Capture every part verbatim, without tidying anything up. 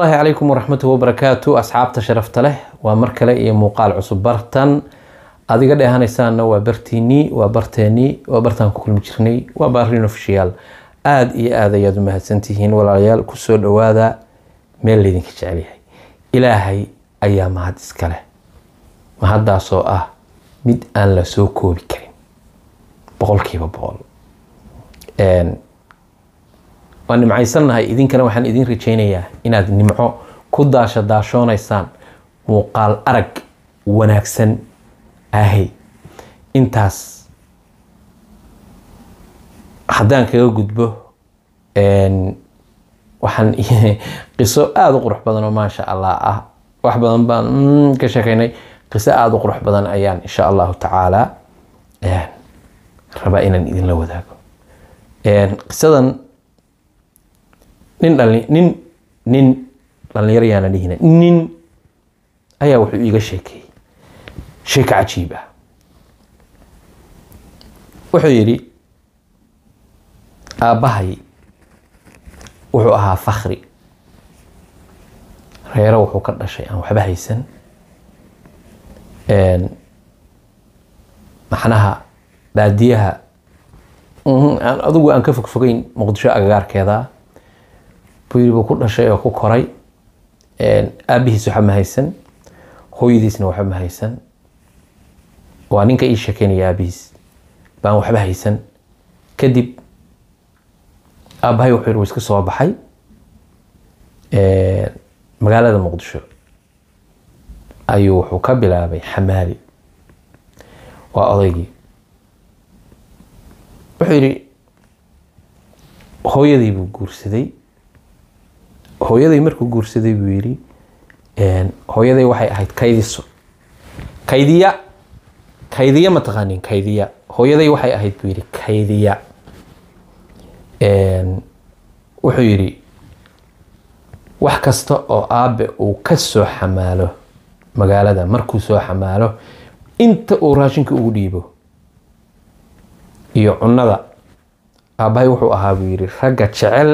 الله عليكم ورحمة وبركاته أصحاب تشرفت له ومركلة إيه مقال عصب برتن أذيك ده هنسان وبرتيني وبرتاني وبرتان كل مجرني وبارين أوفيشيال آد إيه آذا يدوم هالسنتين ولا ريال كسر وهذا من اللي ذيك عليه إلهي أيام هاد إسكاله ما هذا سوء مد أن لسوكو بكريم بقول كيف بقول إن وأنا معي سنة هاي إذن كانوا وحن إذن رجينيا إن هذا نمعو كداش داشون إنسان وقال أرق ونكسن أهي إنتاس حدان كيو قدبه إن وحن قصة آذو قروح بدن وما شاء الله أه واحد بدن بان كشكيني قصة آذو قروح بدن أيان إن شاء الله تعالى إن ربائنا إذن لو ذاكو إن قصة nin dhalin nin nin dhalinyarayana dhihina nin ayaa wuxuu iiga sheekay sheeko cajiib ah wuxuu yiri aabahay wuxuu ahaa fakhri reero wuxuu ka dhashay aan waxba haysan een maxnaha baadiyaha aan adigu aan ka fogfogeyn muqdisho agagaarkeeda buyri buu ku dhashay oo ku koray een aabihiis waxa ma haysan hooyadiisna waxa ma haysan waa ninka ii sheekeynaya aabihiis baan waxba haysan kadib aabahay wuxuu iska soo baxay ee magaalada muqdisho ayuu wuxuu ka bilaabay xamaali waa odaygii wuxuu yiri hooyadii buu guursaday hooyaday markuu guursaday buu yiri een hooyaday waxay ahayd kaydiso kaydiya kaydiya ma taqaanin kaydiya hooyaday waxay ahayd buu yiri kaydiya een wuxuu yiri wax kasta oo aabe uu ka soo xamaalo magaalada markuu soo xamaalo inta uu raashinka ugu dhiibo iyo cunnada aabahay wuxuu ahaa buu yiri ragga jecel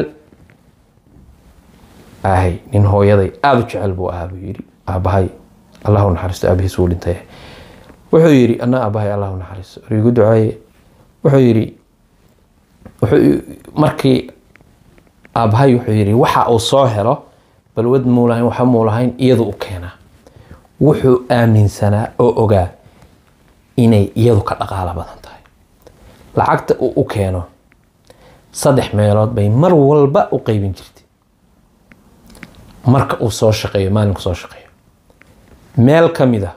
ahay nin hooyaday aad u jecel buu ahaa buu yiri aabahay Allahu naxariisto aabihiis uu dhintay wuxuu yiri ana aabahay Allahu naxariisto rigu ducay wuxuu yiri wuxuu markii aabahay wuxuu yiri waxa uu soo helo balwad muulahayn waxa muulahayn iyadu u keena wuxuu aaminsanaa oo ogaa inay iyadu ka dhaqaale badan tahay lacagta uu u keeno saddex meelood bay mar walba u qaybin jirtay marka uu soo shaqeeyo maalinku soo shaqeeyo meel kamida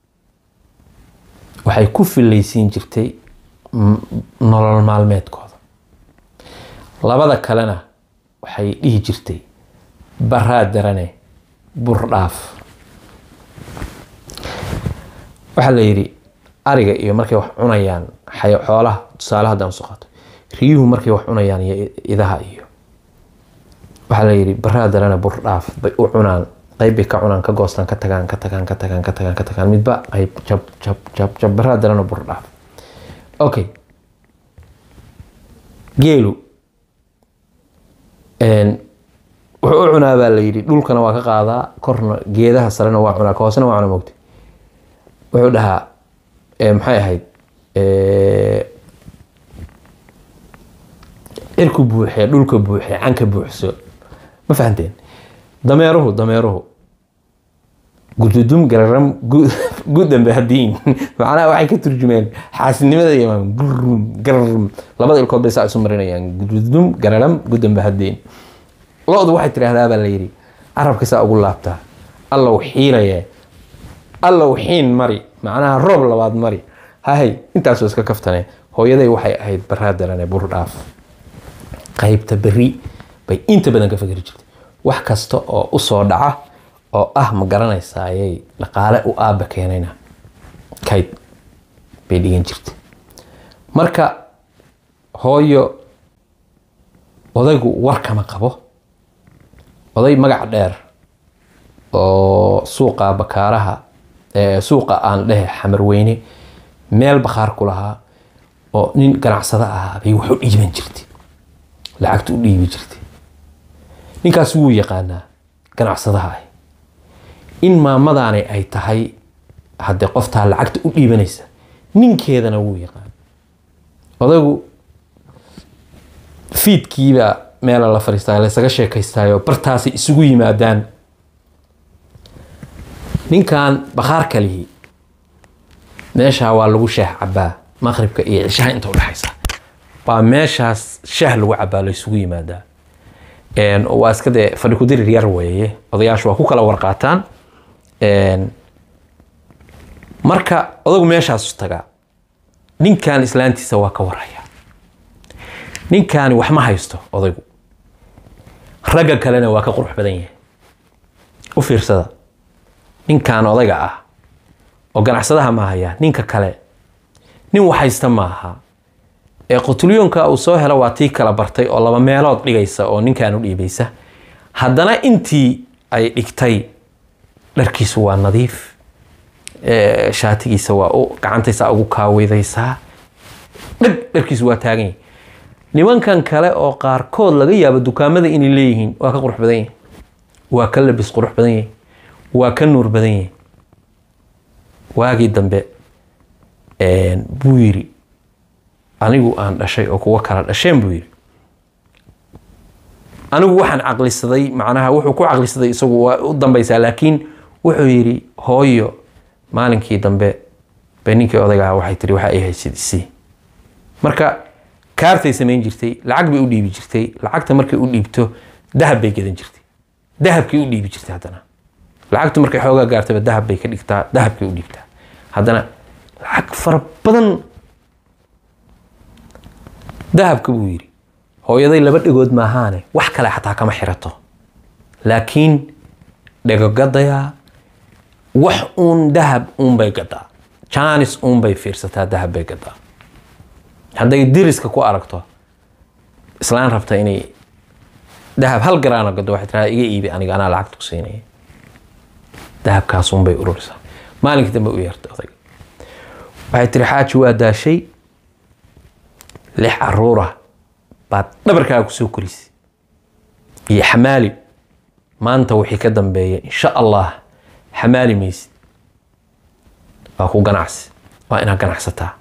waxay ku filaysiin jirtay nolol maalmeedkooda labada kalena waxay dhihi jirtay baraa darane bur dhaaf waxa la yiri ariga iyo markay wax cunayaan xoolaha tusaale hadaan soo qaato riyuhu markay wax cunayaan iyo idaha iyo waxa la yiri baraa darana bur dhaaf bay u cunaan qayb ka cunaan ka goostaan ka tagaan ka tagaan ka tagaan ka tagaan ka tagaan midba qayb jab jab jab jab baraa darana bur dhaaf okay geelu een wuxuu u cunaa baa la yiri dhulkana waa ka qaadaa korna geedaha sarena waa cunaa ka hoosna waa cunaa moogtay wuxuu dhahaa ee maxay ahayd ee irku buuxee dhulka buuxee canka buuxso ma fahanteen dameeruhu dameeruhu gududum gararam gudan bahadiin macnaha waxay ka turjumeen xaasinimada iyo gurum garam labada ilkood bay saa isu marinayaan gududum gararam gudan bahadiin loodu waxay tiraahdaa baa la yiri arabka saa ugu laabtaa alla xiiraya alla xiin mari macnaha roob labaad mari hay intaas oo iska kaftanay hooyaday waxay ahayd baraa darane bur dhaaf qaybta bari bay inta badan ka fikir jirtay wax kasta oo u soo dhaca oo ah ma garanaysaa ayay dhaqaale u aaba keenayna kayd bay dhigan jirtay marka hooyo odaygu war kama qabo oday magac dheer oo suuqa bakaaraha ee suuqa aan dhehe xamar weyne meel bakhaar ku lahaa oo nin ganacsada ah bay wuxuu dhiiban jirtay lacagtu u dhiibi jirtay ninkaas wuu yaqaanaa ganacsadaha ah in maamadaani ay tahay hadde qoftaa lacagta u dhiibanaysa ninkeedana wuu yaqaan odaygu fiidkiiba meela la fariistaa la isaga sheekaystaayo bartaasi isugu yimaadaan ninkan bakhaar kalihi meesha waa lagu shaah cabaa maqribka iyo cishaha inta u dhaxaysa baa meeshaas shaah lagu cabaa la isugu yimaadaa een waa iska de fadhi ku dirir yar weeye odayaashu waa ku kala warqaataan een marka odagu meeshaas taga ninkan islaantiisa waa ka waraya ninkan wax ma haysto odaygu raga kalena waa ka qurux badan yahay u fiirsada ninkan odayga ah oo ganacsadaha ma haya ninka kale nin wax haysta ma aha ee qutulyoonka uu soo helo waa tii kala bartay oo laba meelood dhigaysa oo ninkan u dhiibaysa haddana intii ay dhigtay dharkiisu waa nadiif ee shaatigiisa waa u gacantaysa ugu kaaweydaysa dhig dharkiisu waa taagan yahay nimankan kale oo qaarkood laga yaabo dukaamada inay leeyihiin waa ka qurux badan yahay waa ka labis qurux badan yahay waa ka nuur badan yahay waagii dambe een buu yiri anigu aan dhashay oo kuwa kala dhasheen buu yiri anigu waxaan aqlisaday macnaha wuxuu ku aqlisaday isagu waa u dambaysaa laakiin wuxuu yiri hooyo maalinkii dambe baninkii odayga waxay tiri waxa ay haysidisi marka kaartay sameyn jirtay lacag bay u dhiibi jirtay lacagta markay u dhiibto dahab bay gadan jirtay dahabkii u dhiibi jirtay hadana lacagtu markay xoogaa gaartay dahab bay ka dhigtaa dahabkii u dhiibtaa hadana lacag fara badan dahabka buu yiri hooyaday laba dhigood ma ahaane wax kale xataa kama xirato laakiin dhagagadaya wax uun dahab uun bay gadaa jaanis uun bay fiirsataa dahab bay gadaa hadday diriska ku aragto islaan rabta inay dahab hal garaana gado waxay tiraa iga iibi aniga anaa lacagta ku siinaya dahabkaas uun bay ururisaa maalinkii dambe u yeertay odayga waxay tiri xaaji waa daashay lix caruura baad dhabarkaaga kusoo korisay iyo xamaali maanta wixii ka dambeeya insha allah xamaali maysid waa ku ganacsi waa inaad ganacsataa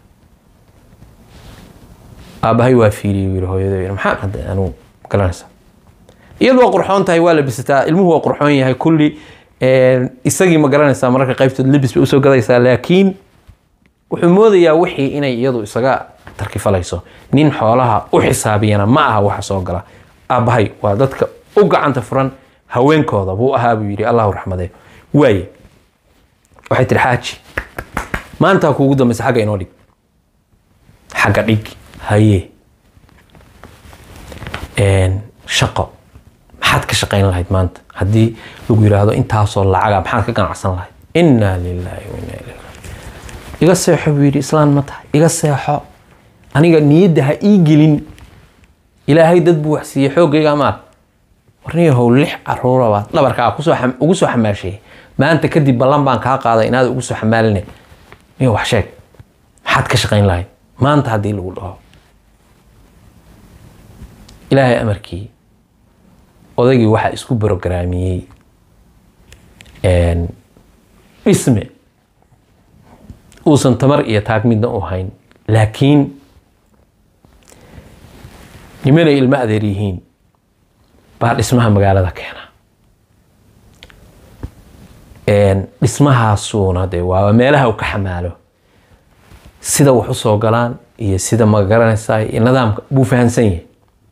aabahay waa fiiriyey wiil hooyaday maxaa hadda anu garanaysa iyadoo waa qurxoon tahay waa labisataa ilmuhu waa qurxoon yahay kulli ee isagii ma garanaysaa marka qaybtood labis bay u soo gadaysaa laakiin wuxuu moodayaa wixii inay iyadu isaga tarkifalayso nin xoolaha u xisaabiyana ma aha waxa soo gala aabahay waa dadka u gacanta furan haweenkooda buu ahaa buu yiri Allahu raxmadee way waxay tiri xaaji maanta kuugu dambaysa xagga inoo dhig xagga dhig haye een shaqo maxaad ka shaqayn lahayd maanta haddii lagu yiraahdo intaasoo lacaga maxaad ka ganacsan lahayd inna lillahi wa inna ilayhi iga seexo buu yiri islaan ma tahay iga seexo aniga niyadda ha ii gelin ilaahay dad buu wax siiyay xoogayga ma warniyo how lix caruura baad dhabarka ku soo ugu soo xamaashay maanta kadib ballan baan kaa qaaday inaad ugu soo xamaalinay iyo wax sheeg maxaad ka shaqayn lahayd maanta haddii lagu dhaho ilaahay amarkii odaygii waxa isku programiyay een isme uusan tamar iyo taag midna u hayn laakiin nimanay ilma adeer yihiin baa dhismaha magaalada keena een dhismahaasuuna de waa meelaha uu ka xamaalo sida wax u soo galaan iyo sida ma garanaysaa nidaamka buu fahansan yahay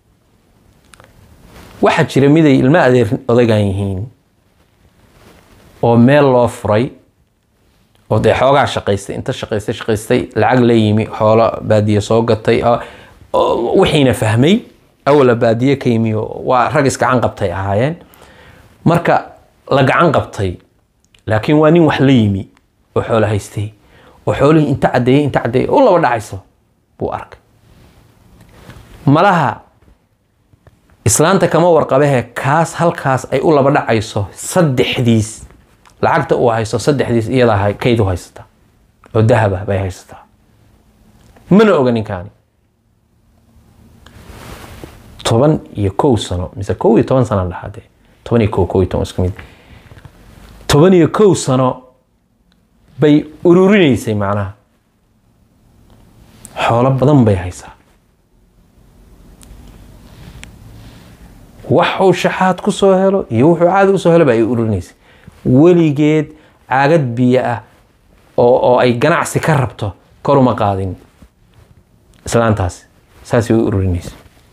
waxa jira miday ilma adeer odaygan yihiin oo meel loo furay oo de xoogaa shaqaystay inta shaqaystay shaqaystay lacag la yimi xoolo baadiye soo gatay wixiina fahmay awla baadiye ka yimi waa rag iska gacan qabtay ahaayeen marka la gacan qabtay laakiin waa nin wax la yimi oo xoolo haystay oo xoolihii inta cadeeyay inta cadeeyay oo laba dhacayso buu arkay malaha islaanta kama warqabahe kaas halkaas ay u laba dhacayso saddexdiis lacagta uu haysto saddexdiis iyada hay kayd u haysata oo dahab ah bay haysataa mana oga ninkaani toban iyo kow sano mise kow iyo toban sano dhaxade toban iyo kow kow iyo toban isku mid toban iyo kow sano bay ururinaysay macnaha xoolo badan bay haysaa wax uu shaxaad ku soo helo iyo wuxuu caadi u soo helo bay ururinaysay weligeed caagad biyo ah oo oo ay ganacsi ka rabto kor uma qaadin islaantaas saasi u ururinaysay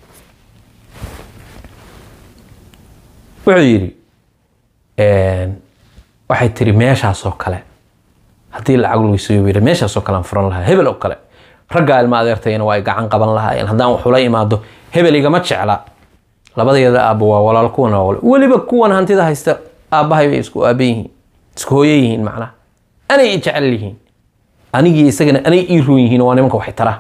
wuxuu yiri een waxay tiri meeshaas oo kale hadii lacag lagu soo yeeray meeshaas oo kale aan furan lahaa hebel oo kale ragga ilma adeertayna waa gacan qaban lahaayeen haddaan wax ula imaado hebel igama jecla labadeeda aabbo waa walaal kuwana waliba kuwan hantida haysta aabahay bay isku aabayihiin isku hooyayihiin macnaha anay jecel yihiin anigii isagana anay ii roon yihiin waa nimanka wax tara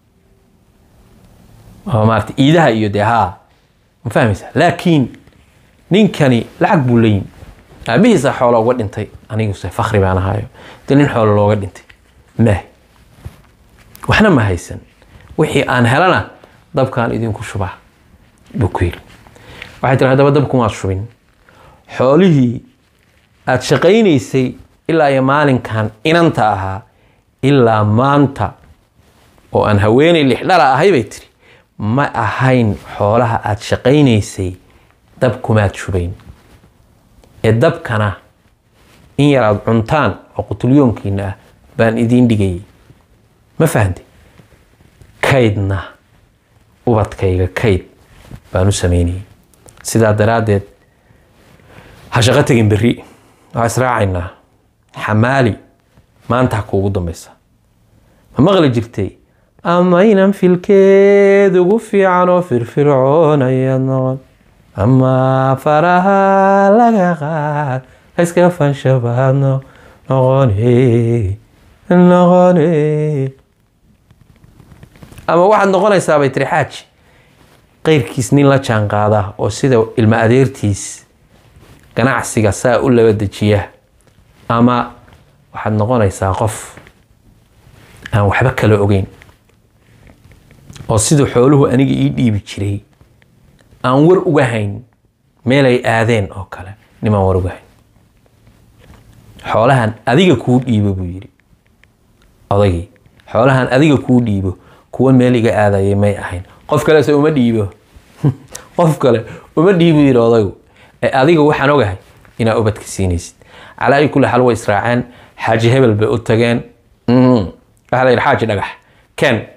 oo maarta iidaha iyo deha ma fahmaysaa laakiin ninkani lacag buu leeyin aabihiisa xoolo uga dhintay anigu se fakhri baan ahayo nin xoolo looga dhintay ma waxna ma haysan wixii aan helana dabkaan idinku shubaa bukiil waxay tiri hadaba dabku ma shubin xoolihii aad shaqaynaysay ilaa iyo maalinkan inanta ahaa ilaa maanta oo aan haweenay lix dhala ahay bay tiri ma ahayn xoolaha aad shaqaynaysay dabku ma shubayn ee dabkana in yar aad cuntaan oo qutulyoonkiina baan idin dhigay ma fahanti kaydna ubadkayga kayd baan u sameeyay sida daraadeed ha shaqo tagin bari waa israacayna xamaali maanta kuugu dambaysa ma maqli jirtay ama inaan filkeed ugu fiican oo firfircoon ayaan noqon ama faraha laga qaad iska fanshabaadno noqonee noqonee ama waxaad noqonaysaa bay tiri xaaji qeyrkiis nin la jaan qaada oo sida ilma adeertiis ganacsiga saa u laba dejiya ama waxaad noqonaysaa qof aan waxba kala ogeyn oo sida xooluhu aniga ii dhiibi jiray aan war uga hayn meel ay aadeen oo kale niman war uga hayn xoolahan adiga kuu dhiibo buu yiri odagii xoolahan adiga kuu dhiibo kuwa meel iga aadayay may ahayn qof kale soo uma dhiibo qof kale uma dhiibo yiri odagu ee adiga waxaan ogahay ina ubadka siinaysid على أي كل حال وإسراعان حاجة هبل بأتجان امم هذا الحاجة نجح كان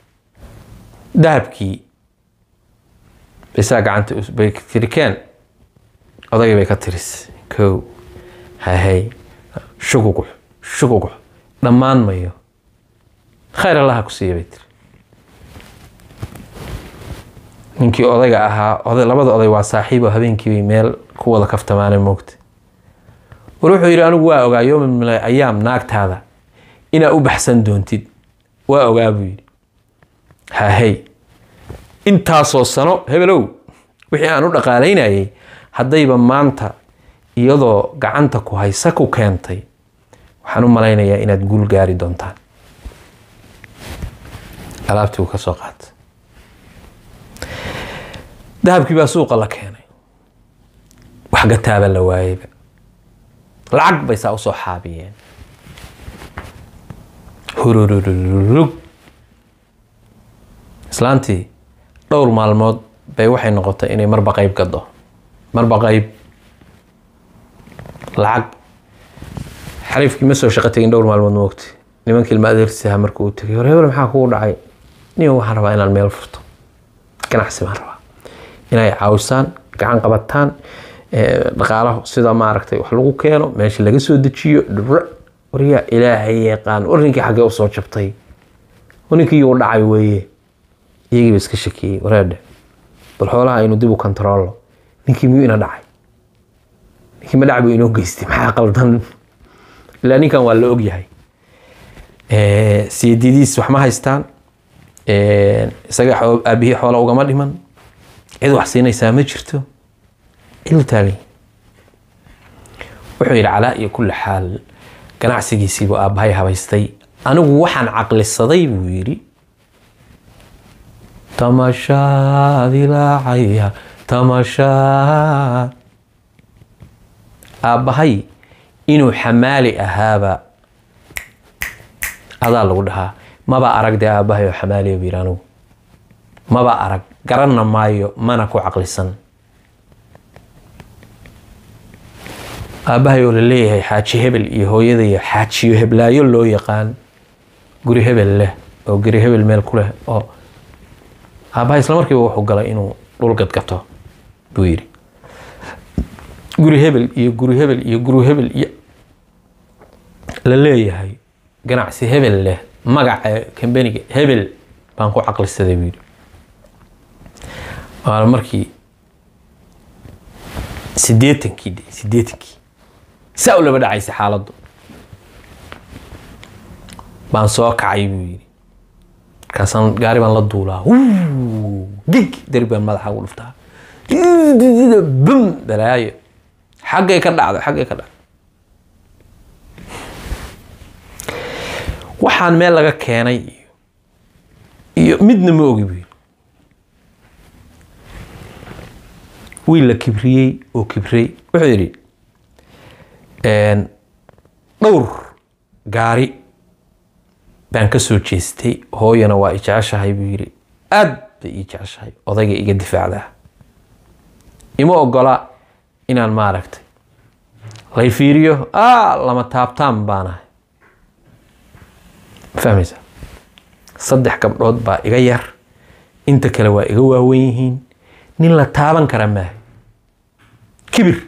ذهبكي بساق عنت بكثير كان أضيع بكترس كو هاي هاي شقوق شقوق لمان مايو خير الله كسيه بيتر ninkii odayga ahaa oday labada oday waa saaxiibo habeenkii meel ku wada kaftamaan moogta wuxuu yiri anigu waa ogaa yoom min ayaam naagtaada ina u baxsan doontid waa ogaa buu yiri ha hay intaasoo sano hebelow wixii aan u dhaqaaleynayay hadayba maanta iyadoo gacanta ku haysa ku keentay waxaan u malaynayaa inaad guul gaari doontaan alaabtii uu ka soo qaatay dahabkii baa suuqa la keenay wax gataaba la waayay lacag bay saa u soo xaabiyeen hururururug islaantii dhowr maalmood bay waxay noqotay inay marba qayb gado marba qayb lacag xariifkii ma soo shaqo tagin dhowr maalmood moogtay nimankii ilma adeersiha markuu u tagay hore hebel maxaa kugu dhacay nin waxaan rabaa inaan meel furto ganacsi baan rabaa inay caawisaan gacan qabataan dhaqaalaha sida ma aragtay wax lagu keeno meeshii laga soo dejiyo wariya ilaahay yaqaan warinkii xagee u soo jabtay warinkii uu dhacay weeye iyagii iska shakiyay wareede bal xoolaha inuu dib u control ninkii miyuu ina dhacay ninkii ma dhacay inuu geystay maxaa qaldan ilaa ninkan waa la og yahay ee sididiis wax ma haystaan ee isaga aabihi xoolo ugama dhiman cid wax siinaysaa ma jirto il taali wuxuu yiri calaa iyo kulli xaal ganacsigiisii buu aabahay habaystay anigu waxaan caqlisaday buu yiri tamashaad ilaacaya tamashaad aabbahay inuu xamaali ahaaba adaa lagu dhahaa maba arag dee aabbahay oo xamaaliya buu yidhi anigu maba arag garanna maayo mana ku caqlisan aabbahay oo la leeyahay xaaji hebel iyo hooyada iyo xaajiyo heblaayo loo yaqaan guri hebel leh oo guri hebel meel ku leh oo aabbahay isla markiiba wuxuu galay inuu dhul gadgato buu yidhi guri hebel iyo guri hebel iyo guri hebel iyo la leeyahay ganacsi hebel leh magaca kambaniga hebel baan ku caqlisaday buu yidhi waa markii sideetankii sideetankii saa u laba dhacaysa xaaladdu baan soo kacay buu yidhi markaasaan gaari baan la duulaa gig dari baan madaxa ugu dhuftaa bum balaayo xaggay ka dhacday xaggay ka dhacday waxaan meel laga keenay iyo midna ma ogi buu yidhi wiil la kibriyey oo kibrey wuxuu yidhi dhowr gaari baan ka soo jeestay hooyana waa i jeceshahay buu yidhi aad bay ii jeceshahay odayga iga difaacdaa ima ogola inaan maaragtay lay fiiriyo aa lama taabtaan baanahay ma fahmaysaa saddex gabdhood baa iga yar inta kale waa iga waaweyn yihiin nin la taaban kara maaha kibir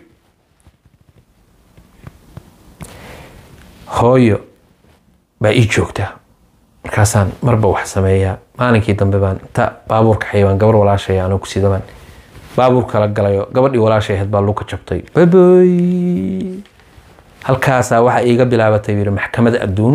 hooyo baa ii joogtaa markaasaan marba wax sameeyaa maalinkii dambe baan inta baabuurka xayawaan gabar walaashay anoo ku sida baan baabuurka la galayo gabadhii walaashay ahayd baa luka jabtay baboy halkaasaa waxa iiga bilaabatay yiri maxkamada adduun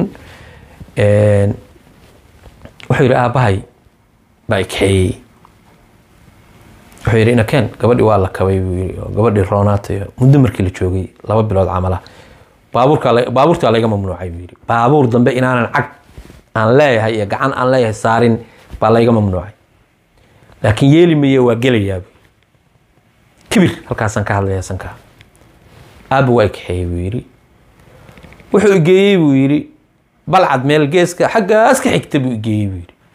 wuxuu yiri aabahay baa i kaxeeyey wuxuu yiri ina keen gabadhii waa la kabay buu yiri gabadhii roonaatay muddo markii la joogay laba bilood camala baabuurka baabuurta laga mamnuucay buu yiri baabuur dambe inaanan cag aan leeyahay iyo gacan aan leeyahay saarin baa laga mamnuucay laakiin yeeli miye waa gelayaa kibir halkaasaan ka hadlayaa sanka aab waa kaxeeyey buu yiri wuxuu geeyey buu yiri balcad meel geeska xaggaas ka xigta buu geeyey buu yiri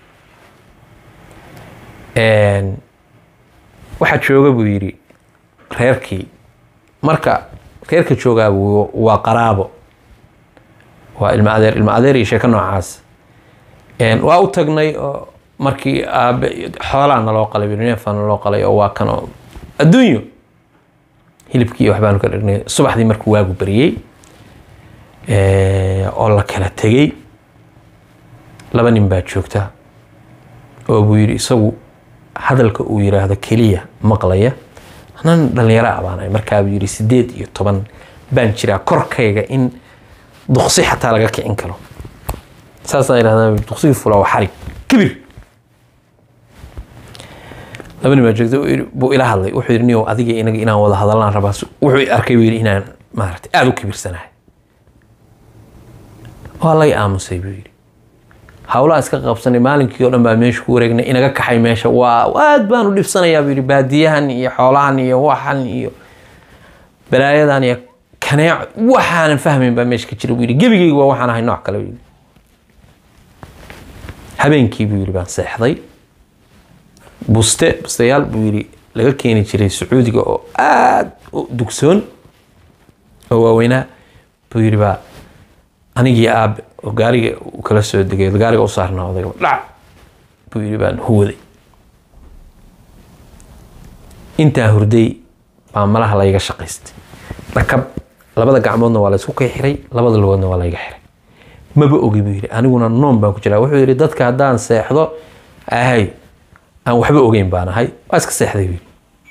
een waxa jooga buu yiri reerkii marka reerka jooga waa qaraabo waa ilma adeer ilma adeer iyo sheeko noocaas een waa u tagnay oo markii aab xoolaana loo qalay neefana loo qalay oo waa kan adduunyo hilibkii wax baan ka dhignay subaxdii markuu waagu bariyay ee oo la kala tagay laba nin baa joogta oo buu yiri isagu hadalka uu yiraahdo kaliya maqlaya anan dhalinyaro abaanay markaa buu yiri sideed iyo toban baan jiraa korkayga in duqsi xataa laga kicin karo saas ay yiraahdaan duqsi fula xarig kibir labani ma joogto buu ila hadlay wuxuu yiri niyo adiga inaga inaan wada hadalnaan rabaa wuxuu arkay wiil inaan maartay aad u kibirsanahay walay aamusay buu yiri hawla iska qabsanay maalinkii oo dhan baa meesha ku wareegnay inaga kaxay meesha waa aad baan u dhibsanayaa buu yiri baadiyahan iyo xoolahan iyo waxan iyo balaayadan iyo kaneec waxaan fahmin baa meesha ka jira buu yiri gabigayga waa waxaan ahay nooc kale buu yiri habeenkii buu yiri baan seexday buste bustayaal buu yiri laga keeni jiray Sacuudiga oo aad u dugsoon oo waaweynaa buu yiri baa anigii aab oo gaariga u kala soo degay gaariga u saarnaa odayga dhac buu yiri baan huwaday inta hurday baa malaha la iga shaqaystay rakab labada gacmoodna waa la isku kay xiray labada lugoodna waa la iga xiray maba ogi buu yiri aniguna noon baan ku jiraa wuxuu yiri dadka hadaan seexdo ahay aan waxba ogeyn baan ahay waa iska seexday buu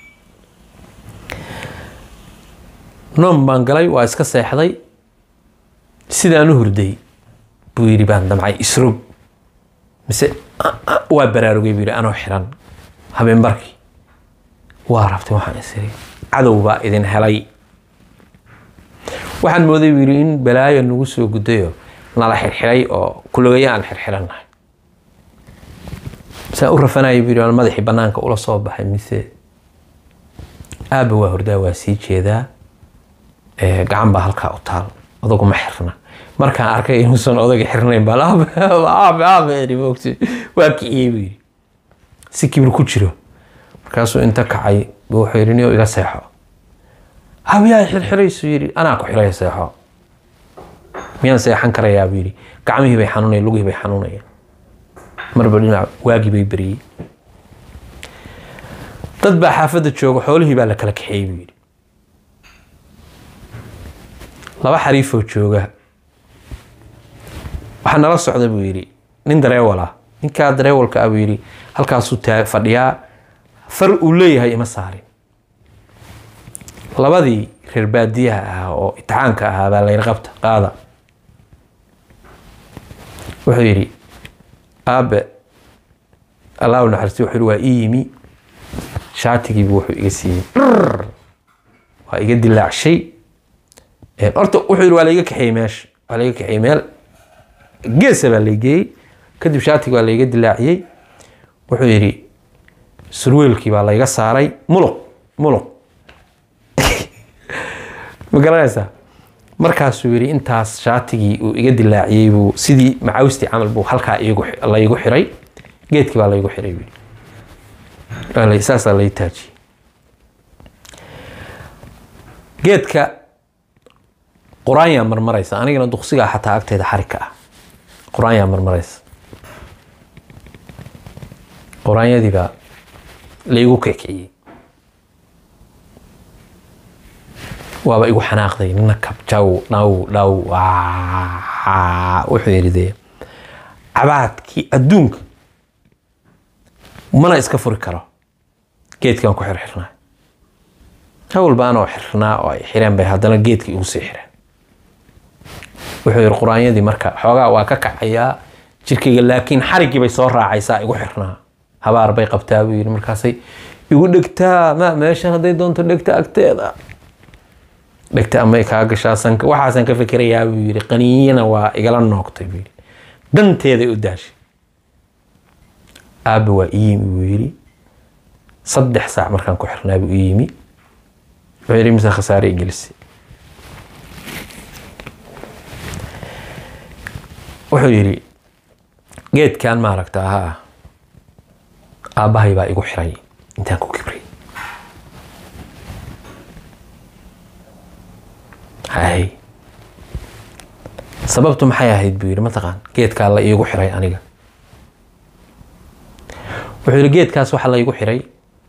noon baan galay waa iska seexday sidaan u hurday buu yiri baan damcay isrog mise waa baraarugay buu yiri anoo xiran habeen barkii waa rabtay waxaan isiri cadow baa idin helay waxaan mooday buu yiri in balaayo nagu soo gudayo nala xirxiray oo kulligayaan xirxiranahay saa u rafanay buu yiri madaxii banaanka ula soo baxay mise aaba waa hurdaa waa sii jeedaa ee gacan baa halkaa u taal odagu ma xirna markaan arkay inuusan odaga xirnayn baa laab aab aab eri moogtay waa kiciyey buu yidhi si kibir ku jiro markaasuu inta kacay buu wuxuu yidhi niyo iga seexo habiyaa xirxiraysu yidhi anaa ku xiraya seexo miyaan seexan karayaa buu yidhi gacmihii bay xanuunayeen lugihii bay xanuunayeen marba dhinac waagii bay beriyey dad baa xaafadda jooga xoolihii baa la kala kaxeeyey buu yidhi laba xariifoo jooga waxaa nala socda buu yidhi nin dareewal ah ninkaa dareewalka ah buu yidhi halkaasuu taa fadhiyaa far uu leeyahay ima saarin labadii reer baadiyaha ah oo itixaanka ahaa baa layra qabta qaada wuxuu yidhi aabe allah u naxariisto wuxuu yidhi waa ii yimi shaatigiibu wuxuu iga siiyey waa iga dilaacshay horta wuxuu yidhi waa layga kaxeeyey meesha waa layga kaxeeyey meel geesa baa laygeeyey kadib shaatigi waa layga dilaaciyey wuxuu yidhi surweelkii baa layga saaray muluq muluq ma garanaysaa markaasuu yidhi intaas shaatigii uu iga dilaaciyey buu sidii macawstii camal buu halkaa iigu laygu xiray geedkii baa laygu xiray buu yidhi saasaa lay taajiyey geedka quraanyaa marmaraysa anigana duqsigaa xataa agteeda xarika ah quraanyaa marmaraysa quraanyadii baa laygu kiciyey waaba igu xanaaqday nakab jaw dhaw dhaw wuxuu yidhi dee cabaadkii adduunka mana iska furi karo geedkaan ku xirxirnaa hawl baan oo xirnaa oo ay xireen bay haddana geedkii igu sii xireen wuxuu yidhi quraanyadii marka xoogaa waa ka kacayaa jirkayga laakiin xariggii bay soo raacaysaa igu xirnaa habaar bay qabtaa buu yidhi markaasay igu dhegtaa ma meeshan hadday doonto dhegta agteeda dhegta amay kaa gashaa sanka waxaasan ka fikirayaa buu yidhi qaniiyana waa igala noogtay buu yidhi danteeday u daashay aabbe waa ii yimi buu yidhi saddex saac markaan ku xirnaa buu ii yimi wuxuu yidhi mise khasaare igelisay wuxuu yidhi geedkan maaragta ahaa aabbahay baa igu xiray intaan ku kibray hay sababtu maxay ahayd buu yidhi mataqaan geedkaa la iigu xiray aniga wuxuu yidhi geedkaas waxaa la iigu xiray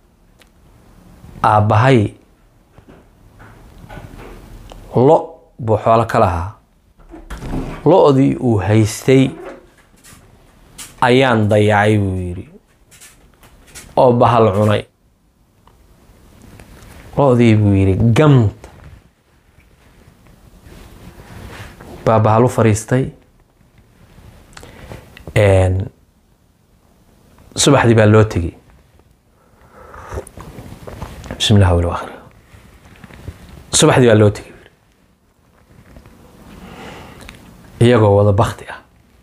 aabbahay lo buu xoolo ka lahaa lo-dii uu haystay ayaan dayacay buu yidhi oo bahal cunay lo-dii buu yidhi gamta baa bahal u fariistay subaxdii baa loo tegey bismi illah wal akhir subaxdii baa loo tegey iyagoo wada bakti ah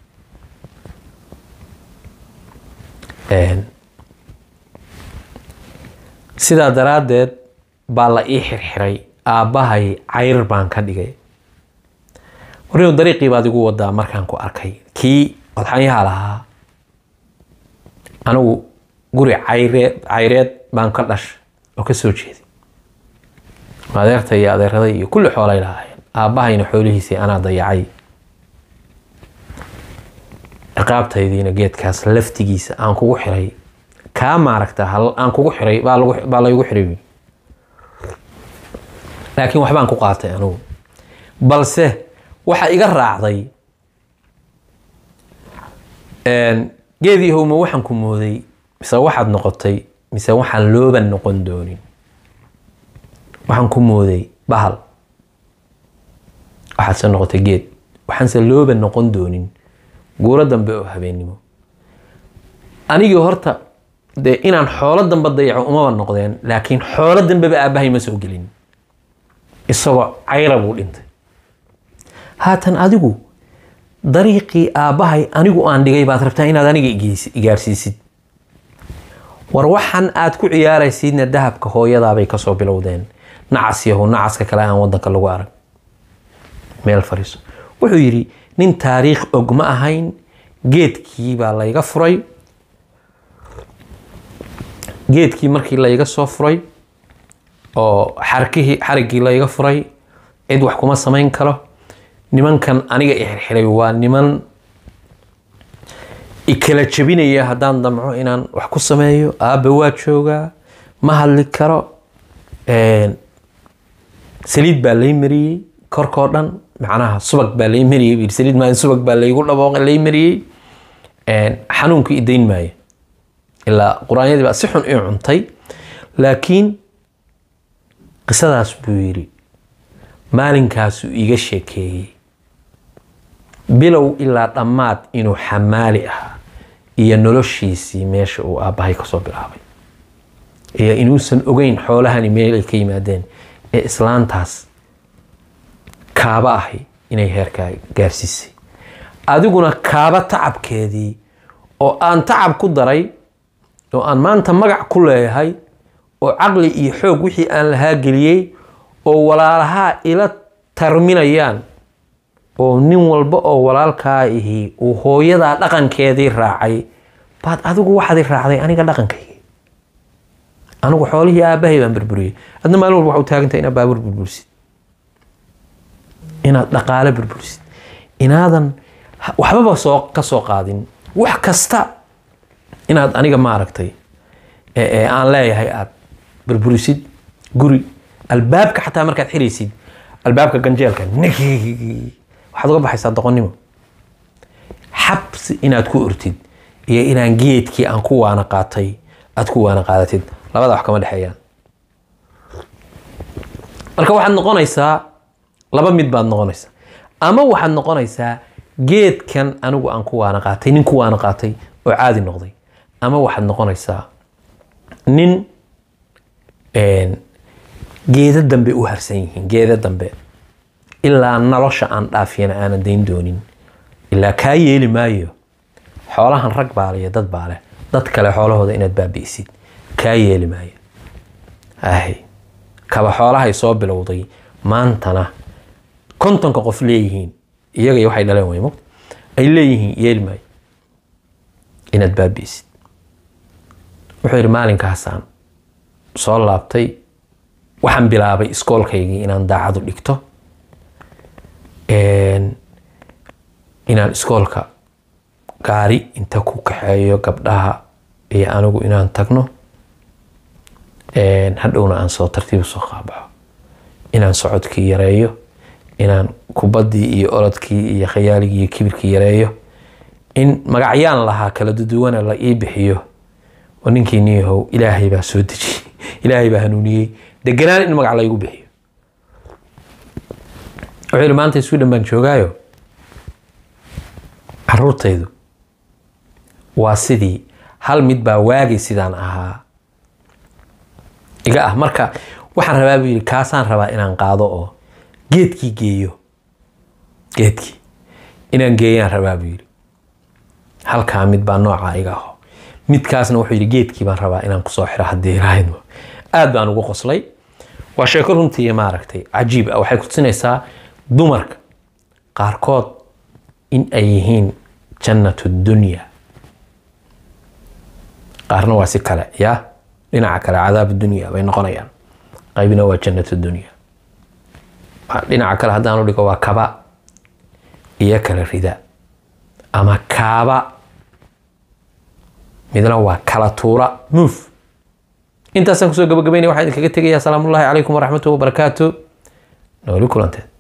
sidaa daraaddeed baa la ii xirxiray aabbahay cayr baan ka dhigay warinu dariiqii baad igu wadaa markaan ku arkay kii odxanyaha lahaa anigu guri cayreed cayreed baan ka dhashay oo ka soo jeeday adeerta iyo adeeraday iyo kulli xoolay lahaayeen aabbahayna xoolihiisii anaa dayacay ciqaabtaydiina geedkaas laftigiisa aan kugu xiray kaa maaragta aan kugu xiray baa laygu xiray laakiin waxbaan ku qaatay anigu balse waxa iga raacday geedii howma waxaan ku mooday mise waxaad noqotay mise waxaan looban noqon doonin waxaan ku mooday bahal waxaadse noqotay geed waxaanse looban noqon doonin guuro dambe oo habeennimo anigii horta dee inaan xoolo dambe dayaco umaba noqdeen laakiin xoolo dambeba aabbahay ma soo gelin isagoo cayra buu dhintay haatan adigu dariiqii aabbahay anigu aan dhigay baad rabtaa inaad aniga igaarsiisid war waxaan aad ku ciyaaraysidna dahabka hooyadaabay kasoo bilowdeen nacas yahow nacaska kale aan wadanka lagu arag meel fariiso wuxuu yiri nin taariikh og ma ahayn geedkii baa layga furay geedkii markii layga soo furay oo xarkii xarigii layga furay cid wax kuma samayn karo nimankan aniga ixirxiray waa niman ikala jabinaya haddaan damco inaan wax ku sameeyo aabba waa joogaa ma hadli karo saliid baa lay mariyey korkoo dhan macnaha subag baa lay mariyey saliid maa subag baa laygu dhabooqay lay mariyey xanuunku idayn maayo ilaa quraanyadii baa si xun ii cuntay laakiin qisadaas buu yiri maalinkaasuu iga sheekeeyey bilow ilaa dhammaad inuu xamaali ahaa iyo noloshiisii meesha uu aabbahay kasoo bilaabay iyo inuusan ogeyn xoolahani meel ay ka yimaadeen ee islaantaas kaaba ahi inay heerkaa gaarsiisay adiguna kaaba tacabkeedii oo aan tacab ku daray oo aan maanta magac ku leeyahay oo caqli iyo xoog wixii aan lahaa geliyey oo walaalahaa ila tarminayaan oo nin walba oo walaalkaa ihi uu hooyadaa dhaqankeedii raacay baad adigu waxaad raacday aniga dhaqankayga anigu xoolihii aabbahay baan burburiyey adna maalin walba waxa u taagantahay inaad baabur burbursid inaad dhaqaale burbursid inaadan waxbaba soo ka soo qaadin wax kasta inaad aniga maaragtay ee aan leeyahay aad burburisid guri albaabka xataa markaad xiraysid albaabka ganjeelka waxaad uga baxaysaa doqonnimo xabsi inaad ku ortid iyo inaan geedkii aan ku waana qaatay aad ku waana qaadatid labada wax kama dhexeeyaan marka waxaad noqonaysaa laba mid baad noqonaysaa ama waxaad noqonaysaa geedkan anigu aan ku waana qaatay nin ku waana qaatay oo caadi noqday ama waxaad noqonaysaa nin geeda dambe u harsan yihiin geeda dambe ilaa nolosha aan dhaafiyana aanan dayn doonin ilaa kaa yeeli maayo xoolahan rag baa leh iyo dad baa leh dad kale xoolahooda inaad baabi'isid kaa yeeli maayo ahay kaba xoolahay soo bilowday maantana kontonka qof leeyihiin iyaga iyo waxay dhaleen waymo ay leeyihiin yeeli maayo inaad baabi'isid wuxuu yidhi maalinkaasaan soo laabtay waxaan bilaabay iskoolkaygii inaan daacadu dhigto inaan iskoolka gaari inta ku kaxeeyo gabdhaha iyo anigu inaan tagno hadhowna aan soo tartiib soo qaabaxo inaan socodkii yareeyo inaan kubaddii iyo orodkii iyo khayaaligii iyo kibirkii yareeyo in magacyaan lahaa kala duduwana la ii bixiyo oo ninkii niyahow ilaahay baa soo dejiyey ilaahay baa hanuuniyey deganaan in magac laygu bixiyo wuxuu yidhi maanta Sweden baan joogaayo caruurtaydu waa sidii hal mid baa waagay sidaan ahaa iga ah marka waxaan rabaa buu yidhi kaasaan rabaa inaan qaado oo geedkii geeyo geedkii inaan geeyaan rabaa buu yidhi halkaa mid baa noocaa iga aho midkaasna wuxuu yidhi geedkii baan rabaa inaan kusoo xiro haddii raahidmo aad baan ugu qoslay waa sheeko runtii maaragtay cajiib ah waxay ku tusinaysaa dumarka qaarkood in ay yihiin jannatu dunya qaarna waa si kale yaa dhinaca kale cadaab dunya bay noqonayaan qaybina waa jannatu dunya dhinaca kale haddaan u dhigo waa kaba iyo kala rida ama kaaba midna waa kala tuura move intaasaan kusoo gabagabaynaya waxaan idinkaga tegayaa salaamullaahi calaykum waraxmatullahi wabarakaatu nooli kulanteed